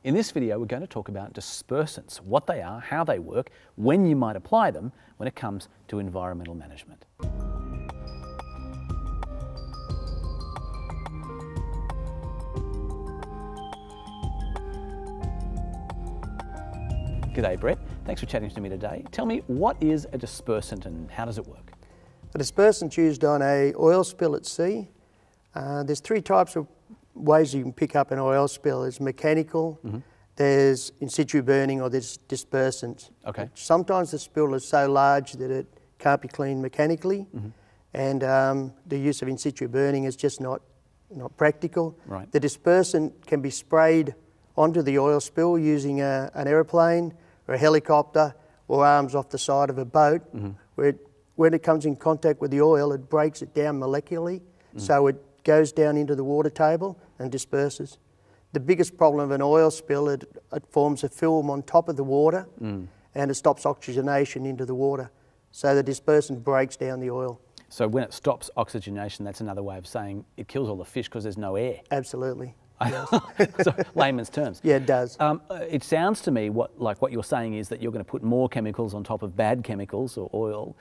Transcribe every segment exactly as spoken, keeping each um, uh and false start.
In this video, we're going to talk about dispersants, what they are, how they work, when you might apply them when it comes to environmental management. G'day Brett, thanks for chatting to me today. Tell me, what is a dispersant and how does it work? A dispersant used on a oil spill at sea. Uh, there's three types of ways you can pick up an oil spill. There's mechanical, mm-hmm. there's in situ burning, or there's dispersants. Okay. Sometimes the spill is so large that it can't be cleaned mechanically, mm-hmm. and um, the use of in situ burning is just not, not practical. Right. The dispersant can be sprayed onto the oil spill using a, an aeroplane or a helicopter or arms off the side of a boat, mm-hmm. where it, when it comes in contact with the oil, it breaks it down molecularly, mm-hmm. so it goes down into the water table and disperses. The biggest problem of an oil spill, it, it forms a film on top of the water, mm. and it stops oxygenation into the water. So the dispersant breaks down the oil. So when it stops oxygenation, that's another way of saying it kills all the fish because there's no air. Absolutely. Yes. So, layman's terms. Yeah, it does. Um, it sounds to me what, like what you're saying is that you're going to put more chemicals on top of bad chemicals or oil.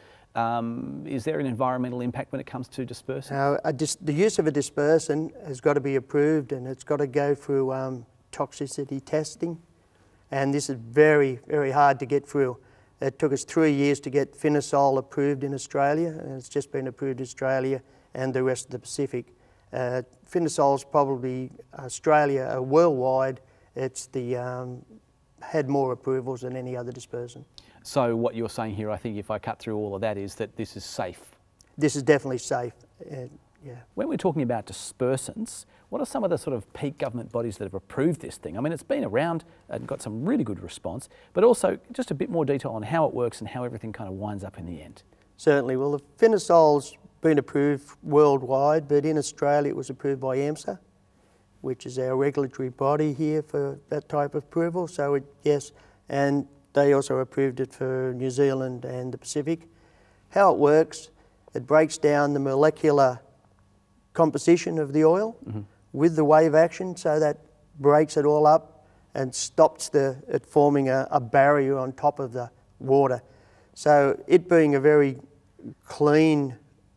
Um, is there an environmental impact when it comes to dispersants? Now, a dis the use of a dispersant has got to be approved, and it's got to go through um, toxicity testing. And this is very, very hard to get through. It took us three years to get Finisol approved in Australia, and it's just been approved in Australia and the rest of the Pacific. Uh, Finisol's probably Australia, uh, worldwide, it's the um, had more approvals than any other dispersant. So what you're saying here, I think if I cut through all of that, is that this is safe. This is definitely safe, uh, yeah. When we're talking about dispersants, what are some of the sort of peak government bodies that have approved this thing? I mean, it's been around and got some really good response, but also just a bit more detail on how it works and how everything kind of winds up in the end. Certainly. Well, the Finisol's been approved worldwide, but in Australia it was approved by EMSA, which is our regulatory body here for that type of approval. So it, yes, and they also approved it for New Zealand and the Pacific. How it works, it breaks down the molecular composition of the oil, mm-hmm. with the wave action, so that breaks it all up and stops the, it forming a, a barrier on top of the water. So it being a very clean,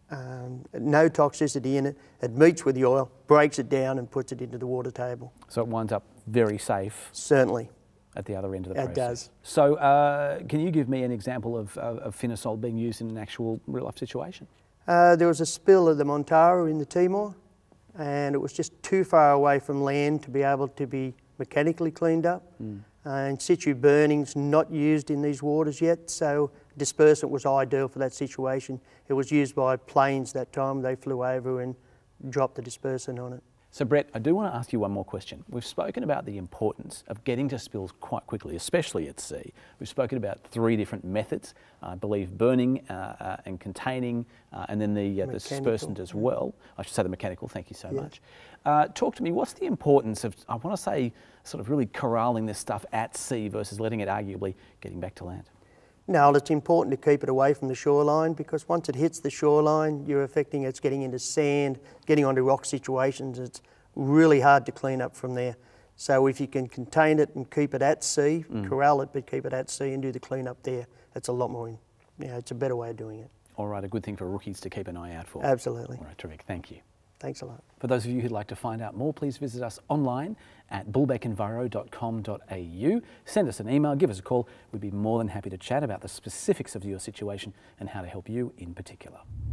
um, no toxicity in it, it meets with the oil, breaks it down and puts it into the water table. So it winds up very safe. Certainly. At the other end of the it process. It does. So uh, can you give me an example of, uh, of Finisol being used in an actual real life situation? Uh, there was a spill of the Montara in the Timor, and it was just too far away from land to be able to be mechanically cleaned up. Mm. Uh, in situ burning's not used in these waters yet, so dispersant was ideal for that situation. It was used by planes that time. They flew over and dropped the dispersant on it. So Brett, I do want to ask you one more question. We've spoken about the importance of getting to spills quite quickly, especially at sea. We've spoken about three different methods, I believe burning uh, uh, and containing, uh, and then the, uh, the dispersant as well. I should say the mechanical, thank you so yeah. much. Uh, talk to me, what's the importance of, I want to say, sort of really corralling this stuff at sea versus letting it arguably getting back to land? No, it's important to keep it away from the shoreline, because once it hits the shoreline, you're affecting it's getting into sand, getting onto rock situations. It's really hard to clean up from there. So if you can contain it and keep it at sea, mm. corral it, but keep it at sea and do the clean up there, that's a lot more, in, you know, it's a better way of doing it. All right, a good thing for rookies to keep an eye out for. Absolutely. All right, terrific, thank you. Thanks a lot. For those of you who'd like to find out more, please visit us online at bulbeck enviro dot com dot a u. Send us an email, give us a call. We'd be more than happy to chat about the specifics of your situation and how to help you in particular.